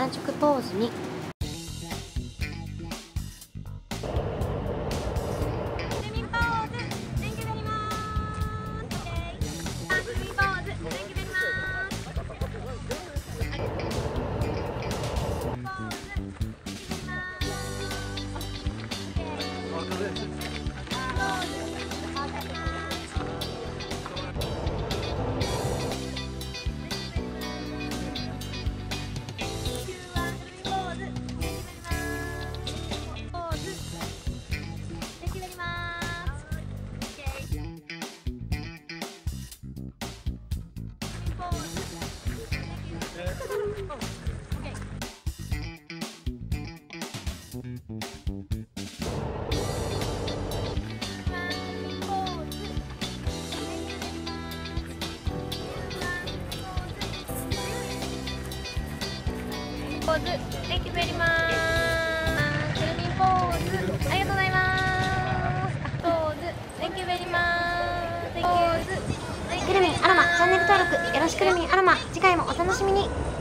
原宿ポーズに。 ポーズ、Thank you very much。くるみんポーズ、ありがとうございます。ポーズ、Thank you very much。ポーズ、 くるみんアロマチャンネル登録よろしく。くるみんアロマ、次回もお楽しみに。